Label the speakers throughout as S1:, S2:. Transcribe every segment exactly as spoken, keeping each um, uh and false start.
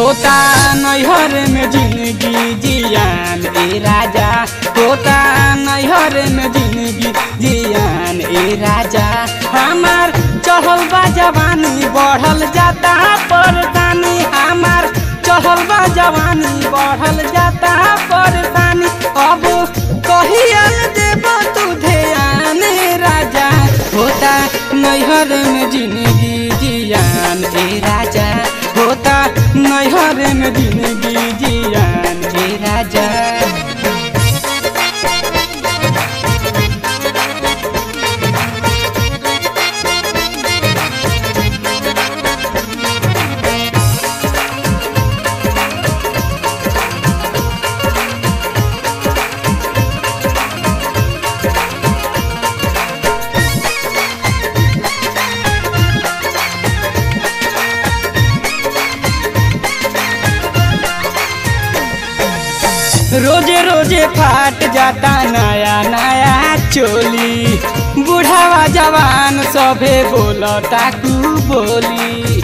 S1: होता नैहर में जिंदगी जियान ए राजा, होता नैहर में जिंदगी जियान ए राजा। हमार चढ़ल बा जवानी बढ़ल जाता परेशानी, हमार चढ़ल बा जवानी बढ़ल जाता परेशानी। अब कहियल देब तू ध्यान राजा, होता नैहर में जिंदगी जियान ए राजा, होता नैहर में जिंदगी जियान ए राजा। रोजे रोजे फाट जाता नया नया चोली, बुढ़ावा जवान सभे बोलता कू बोली।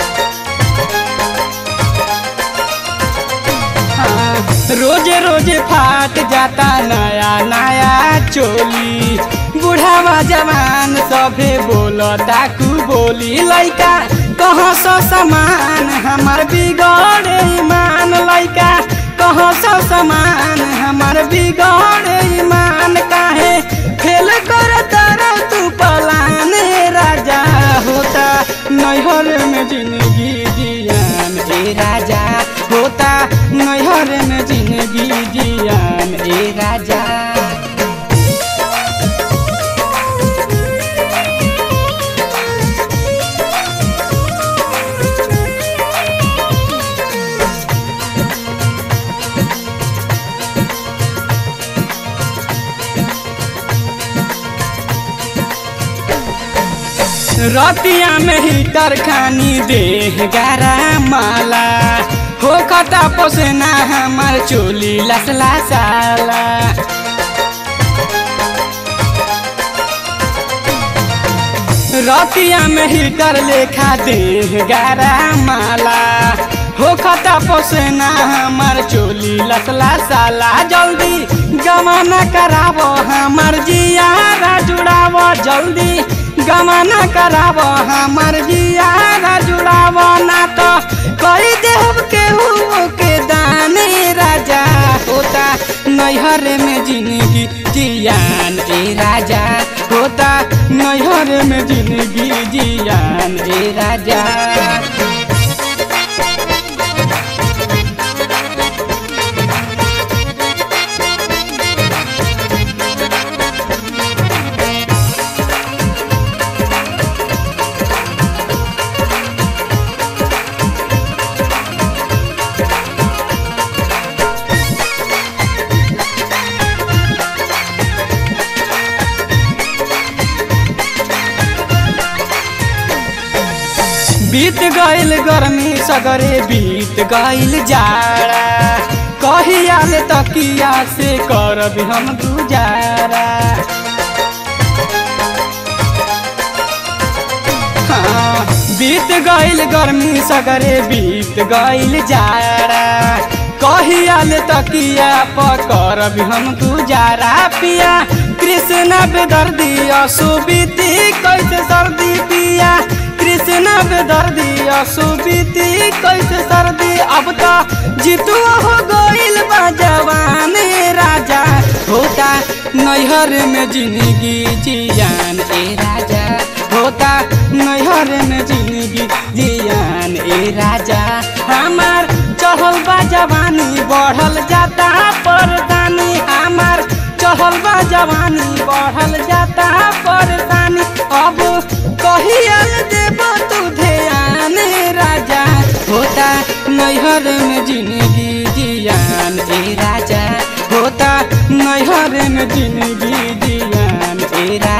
S1: हाँ, रोजे रोजे फाट जाता नया नया चोली, बुढ़ावा जवान सभे बोलता कू बोली। लइका कहाँ सो समान हमार बिगड़े ईमान, लइका कहाँ सो समान हमार बिगड़े ईमान। काहे फेल कर तारा तू पलान राजा, होता नैहर में जिंदगी जियान ए राजा, होता नैहर में जिंदगी जियान ए राजा। रतिया में हीटर खानी देह गारा माला, हो खता पोसना हमार चोली लसला साला। रतिया में हीटर लेखा देह गारा माला, हो खता पोसना हमार चोली लसला साला। जल्दी गवाना करावो हमार जियारा जुड़ावो, जल्दी गवाना करावो हमार जियारा जुड़ावो, ना तो कही देव केहू के दाने राजा। होता नैहर में जिंदगी जियान ए राजा, होता नैहर में जिंदगी जियान ए राजा। बीत गईल गर्मी सगरे बीत गईल जाड़ा, कहियाल तकिया से करब हम गुजारा। हाँ, बीत गईल गर्मी सगरे बीत गईल जाड़ा, कहियाल तकिया पकड़ब हम गुजारा। पिया कृष्ण बेदर्दी असुबीती कैसे सर्दी, पिया कृष्ण बेदर्दी असुबीती कैसे सर्दी। अब तो जीतू हो गईल बा जवान राजा, होता नैहर में जिंदगी जियान ए राजा, होता नैहर में जिंदगी जियान ए राजा। हमार चढ़ल बा जवानी बढ़ल जाता परेशानी, हमार चढ़ल बा जवानी बढ़ल जाता परेशानी। अब कहियल देब तू ध्यान राजा, होता नैहर में जिंदगी जियान ए राजा, होता नैहर में जिंदगी जियान ए राजा।